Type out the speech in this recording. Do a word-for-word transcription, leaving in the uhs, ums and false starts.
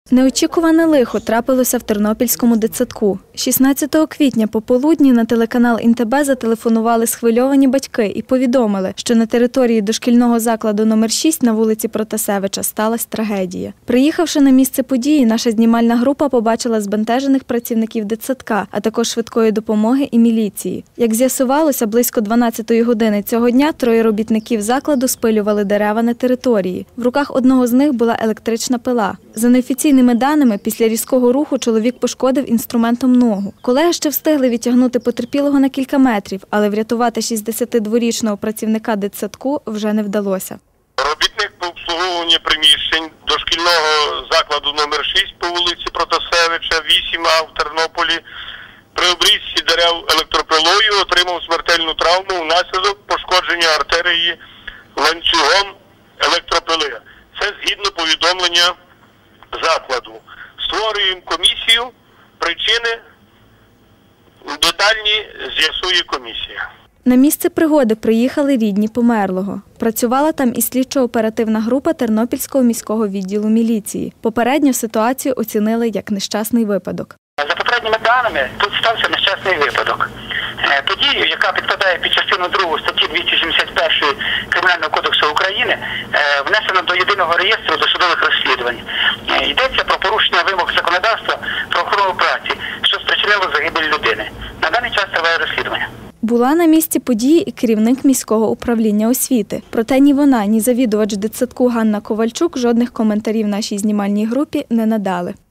Неочікуване лихо трапилося в Тернопільському дитсадку. шістнадцятого квітня пополудні на телеканал Ін Те Бе зателефонували схвильовані батьки і повідомили, що на території дошкільного закладу номер шість на вулиці Протасевича сталася трагедія. Приїхавши на місце події, наша знімальна група побачила збентежених працівників дитсадка, а також швидкої допомоги і міліції. Як з'ясувалося, близько дванадцятої години цього дня троє робітників закладу спилювали дерева на території. В руках одного з них була електрична пила. За неофіційними даними, після різкого руху чоловік пошкодив інструментом ногу. Колеги ще встигли відтягнути потерпілого на кілька метрів, але врятувати шістдесятидворічного працівника дитсадку вже не вдалося. Робітник по обслуговуванню приміщень дошкільного закладу номер шість по вулиці Протасевича, вісім А в Тернополі, при обрізці дерев електропилою отримав смертельну травму внаслідок пошкодження артерії ланцюгом електропили. Це згідно повідомлення закладу. Створюємо комісію, причини детальні з'ясує комісія. На місце пригоди приїхали рідні померлого. Працювала там і слідчо-оперативна група Тернопільського міського відділу міліції. Попередньо ситуацію оцінили як нещасний випадок. За попередніми даними, тут стався нещасний випадок. Подію, яка підпадає під частину другу статті двісті сімдесят першої Кримінального кодексу України, внесено до єдиного реєстру досудових розслідувань. Йдеться про порушення вимог законодавства про охорону праці, що спричинило загибель людини. На даний час триває розслідування. Була на місці події і керівник міського управління освіти. Проте ні вона, ні завідувач дитсадку Ганна Ковальчук жодних коментарів нашій знімальній групі не надали.